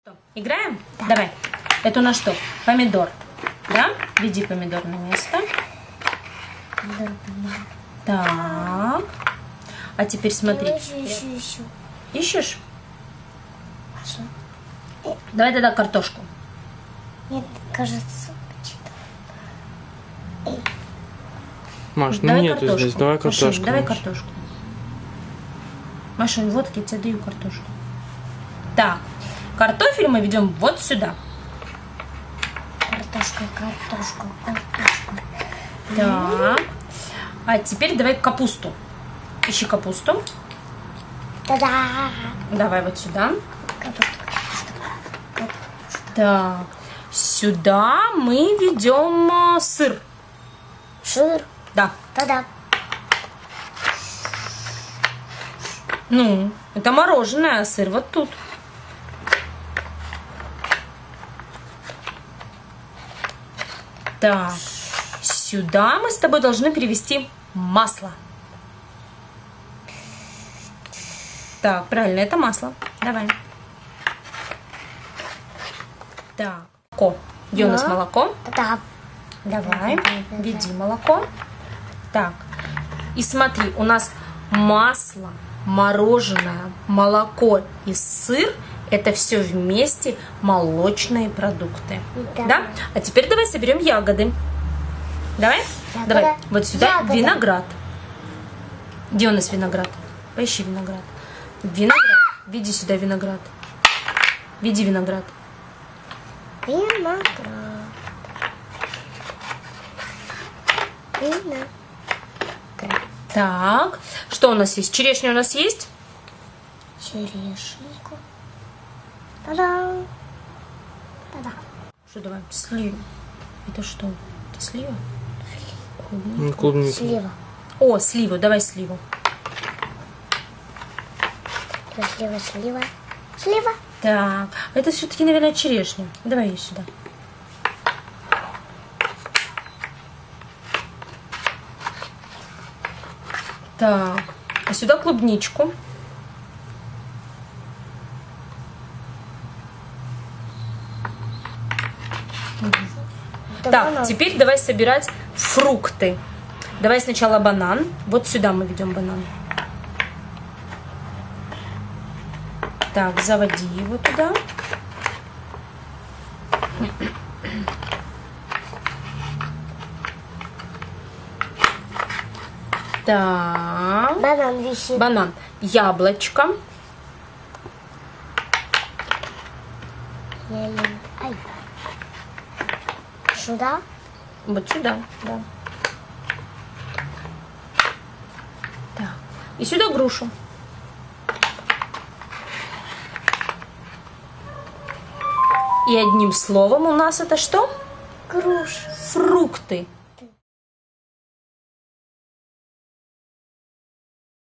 Что, играем? Да. Давай. Это у нас что? Помидор. Да? Веди помидор на место. Так. А теперь смотри. Ищу. Ищешь? Давай тогда картошку. Нет, кажется. Маш, ну Давай нету картошку. здесь, давай картошку. Машунь, давай картошку. Машунь, вот я тебе даю картошку. Так, картофель мы ведем вот сюда. Картошка. Так. А теперь давай капусту. Ищи капусту. Та-да! Давай вот сюда. Капуста. Так. Сюда мы ведем сыр. Сыр. Да. Та-да. Ну, это мороженое, а сыр вот тут. Так. Сюда мы с тобой должны перевести масло. Так, правильно, это масло. Давай. Так. Молоко. Где у нас молоко? Та-да. Давай, веди молоко. Так, и смотри, у нас масло, мороженое, молоко и сыр – это все вместе молочные продукты. Да. Да? А теперь давай соберем ягоды. Давай? Ягода. Давай, вот сюда Ягода. виноград. Где у нас виноград? Поищи виноград. Виноград. Веди сюда виноград. Веди виноград. Виноград. Так, что у нас есть? Черешня у нас есть? Черешеньку. Та-да. Та-да. Что давай? Слива. Это что? Это слива? Клубника. Слива. О, сливу. Давай сливу. Слива. Так, это все-таки, наверное, черешня. Давай ее сюда. Так, а сюда клубничку. Так, банан. теперь давай собирать фрукты. Давай сначала банан. Вот сюда мы ведем банан. Так, заводи его туда. Так. Банан висит. Банан. Яблочко. Ай. Сюда. Вот сюда, да. Так. И сюда грушу. И одним словом у нас это что? Груша. Фрукты.